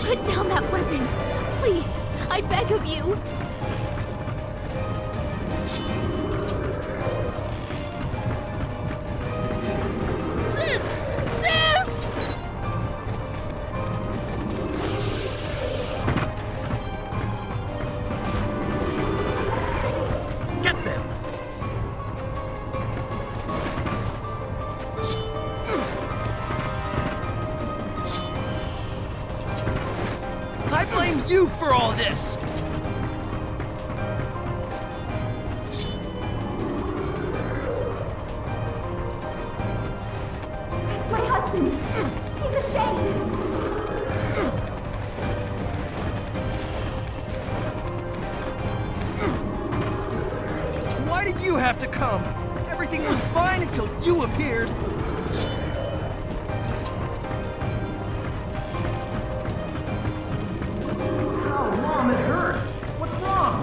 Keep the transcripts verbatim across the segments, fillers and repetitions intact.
Put down that weapon! Please! I beg of you! Sis! Sis! Get them! I blame you for all this! It's my husband! He's ashamed! Why did you have to come? Everything was fine until you appeared. Ow, Mom, it hurts. What's wrong?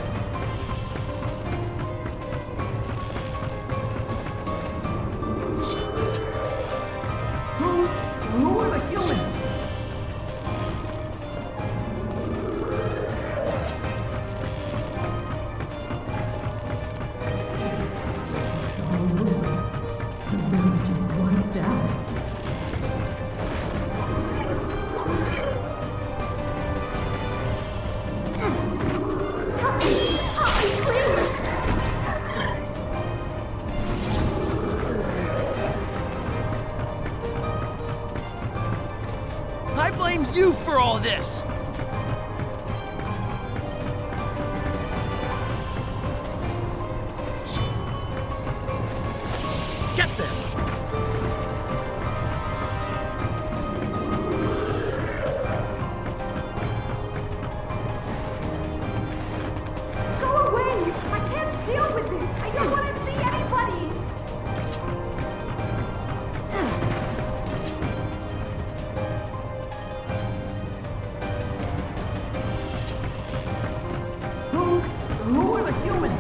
Who? Who are the humans? I blame you for all this! Get them! Go away! I can't deal with this! I don't want to see anybody! Who? Who are the humans?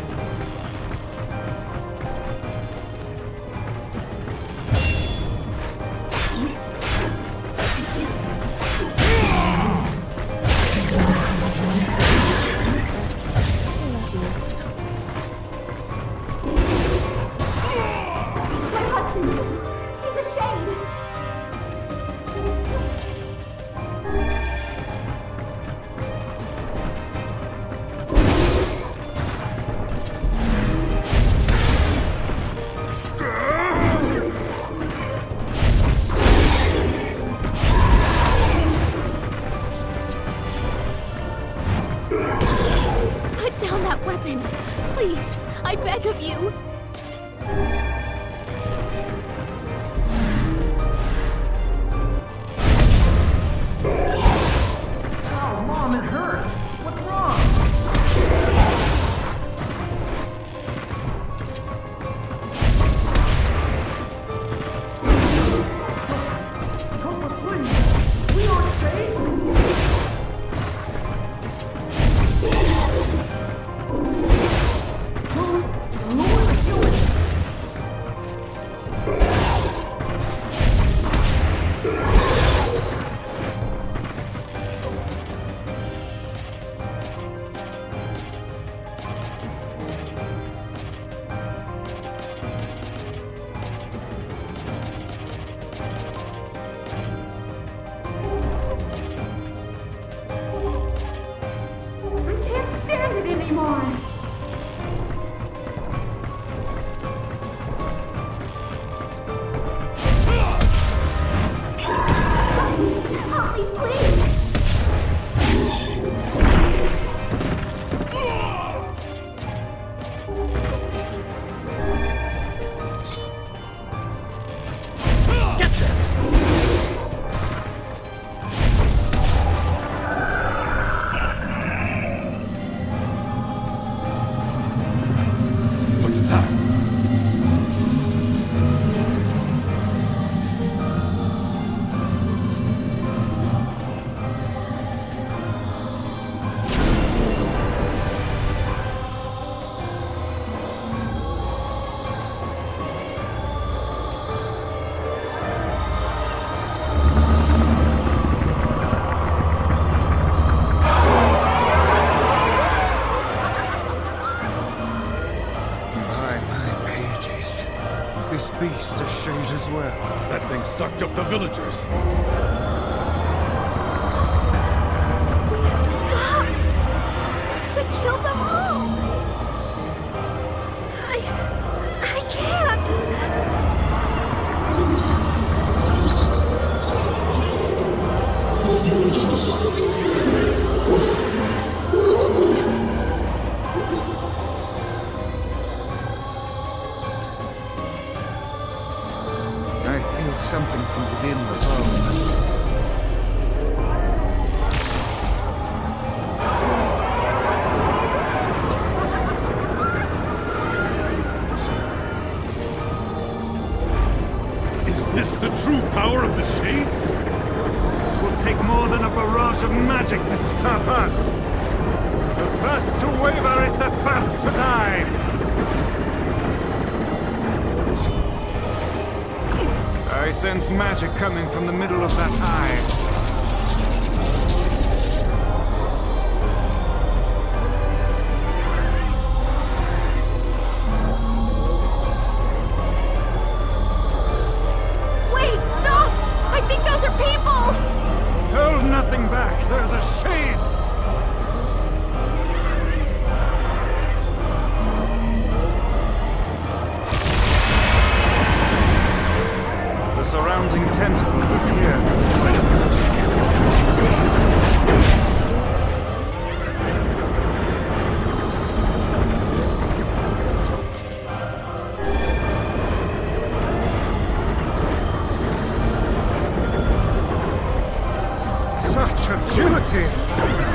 My husband! He's ashamed! Put down that weapon! Please! I beg of you! Ow, Mom, it hurts. What's wrong? Help us, please. We aren't safe. Who? Who are the Might as well. That thing sucked up the villagers. Stop! We killed them all! I... I can't! I feel something from within the home. Is this the true power of the Shades? It will take more than a barrage of magic to stop us. The first to waver is the first to die. I sense magic coming from the middle of that eye. Hold nothing back. Those are Shades. The surrounding tentacles appear to deflect magic. Such agility!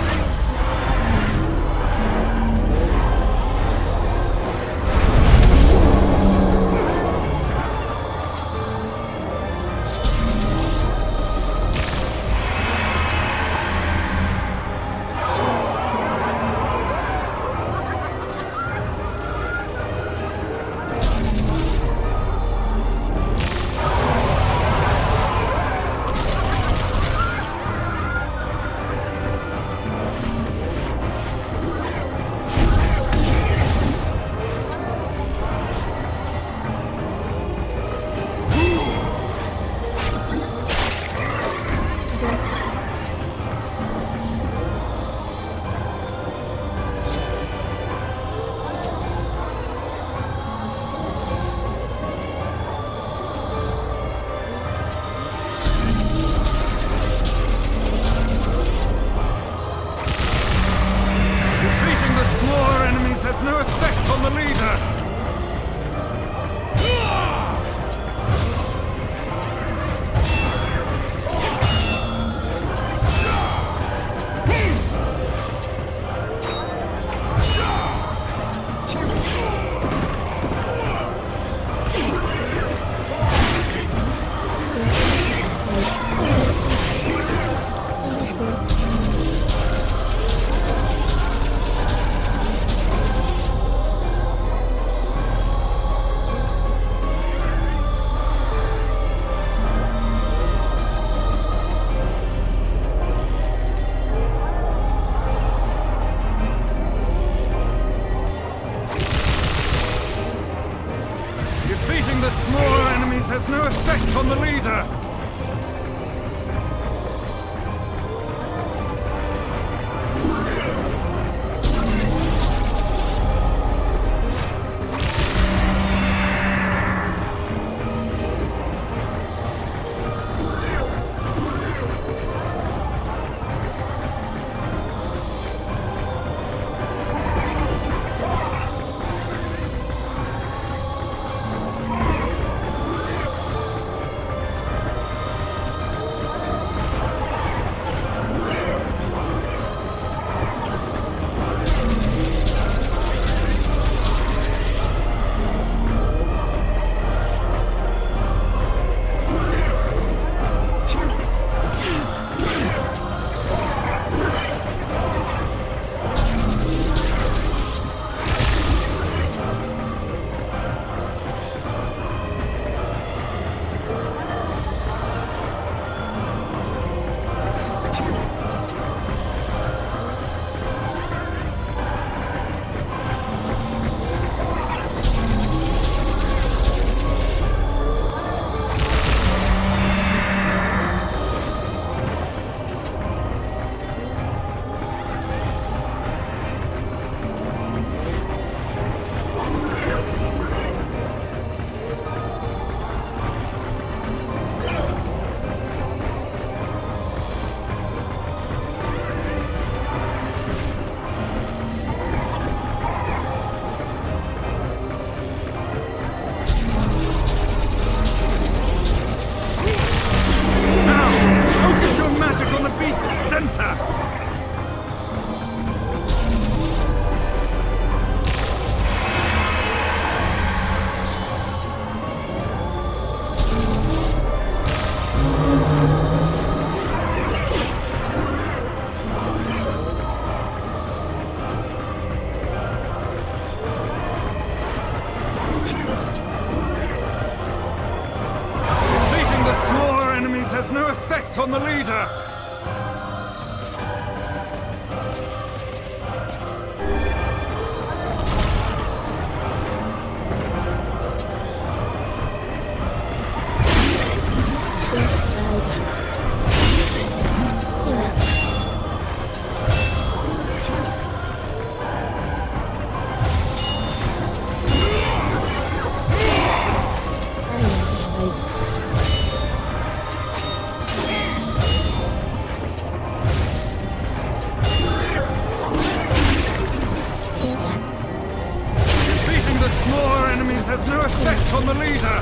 center!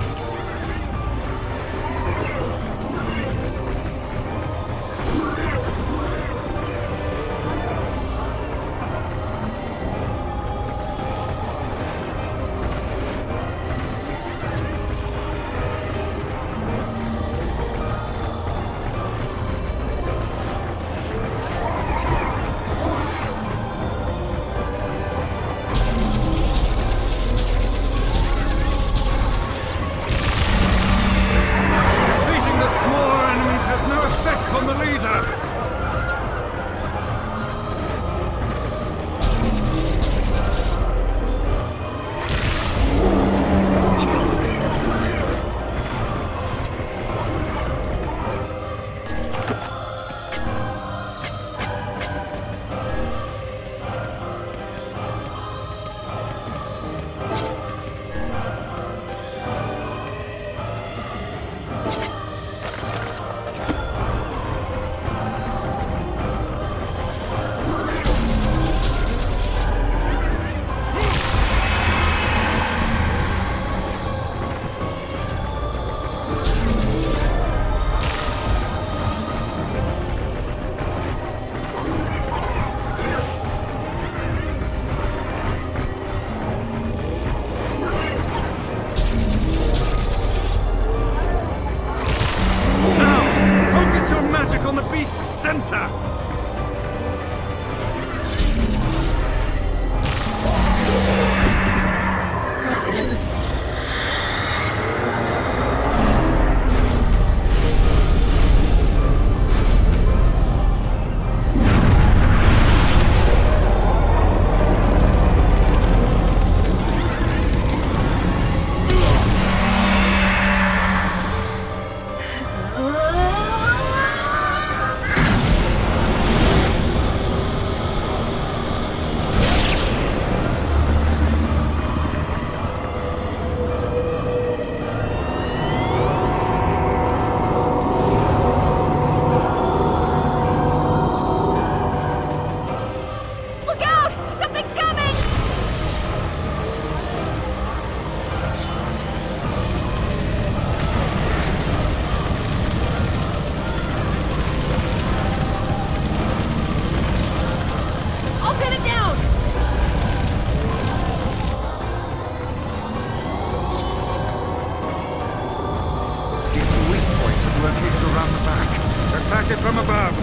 from above.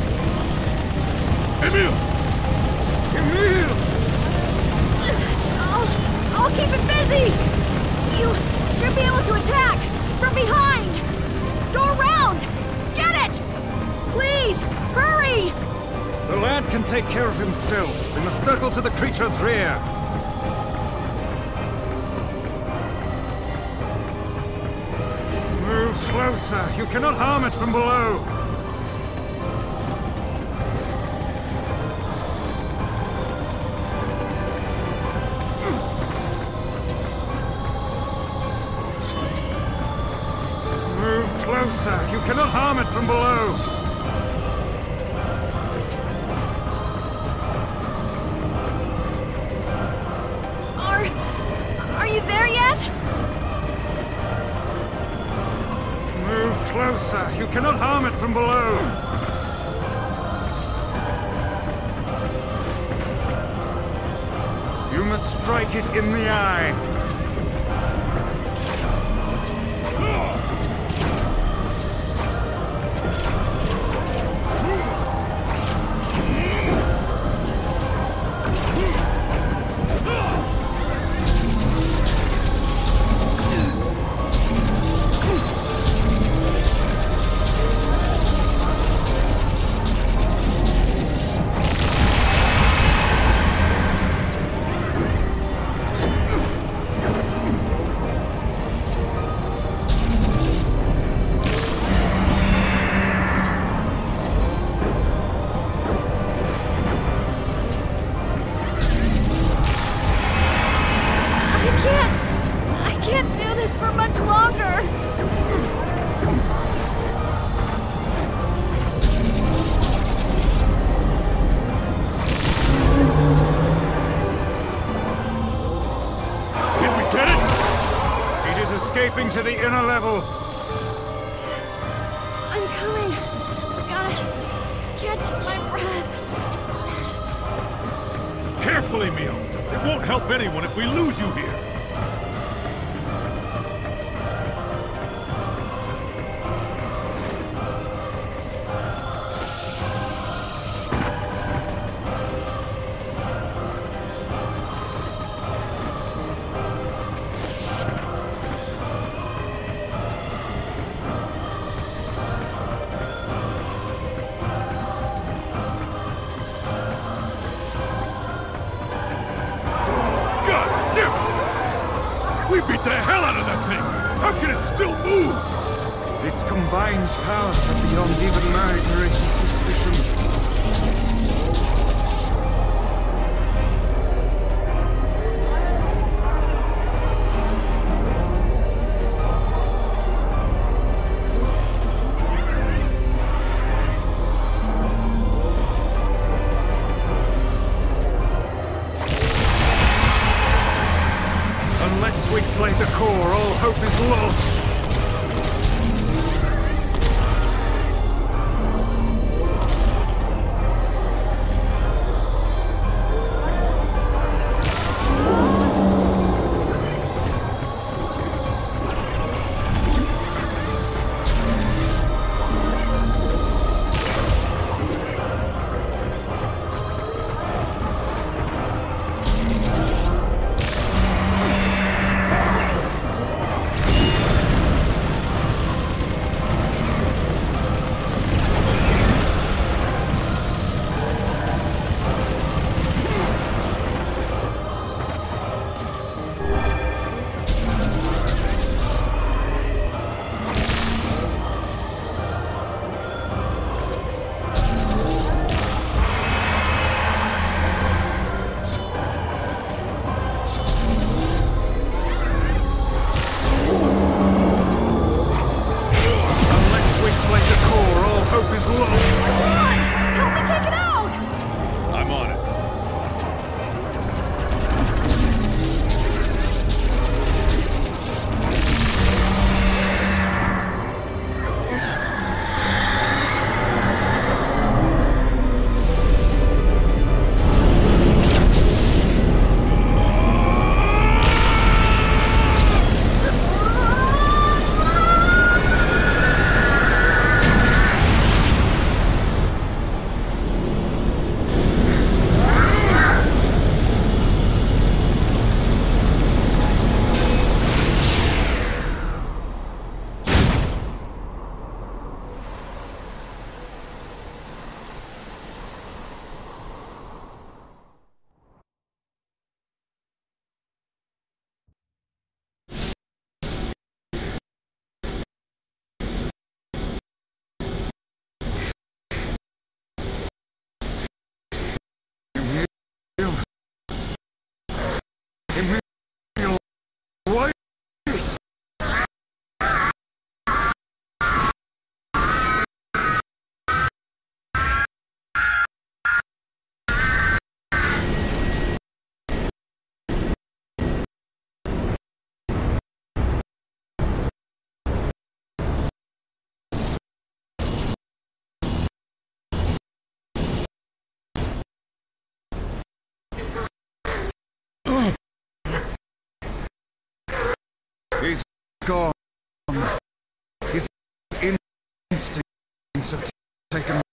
Emil! Emil! I'll, I'll keep it busy! You should be able to attack! From behind! Go around! Get it! Please, hurry! The lad can take care of himself. We must circle to the creature's rear. Move closer. You cannot harm it from below. Move closer. You cannot harm it from below. Are you there yet? Move closer. You cannot harm it from below. You must strike it in the eye. to the inner level. I'm coming. I gotta catch my breath. Carefully, Mio. It won't help anyone if we lose you here. We beat the hell out of that thing! How can it still move? Its combined powers are beyond even my greatest suspicion. Unless we slay the core, all hope is lost! He's gone. His instincts have taken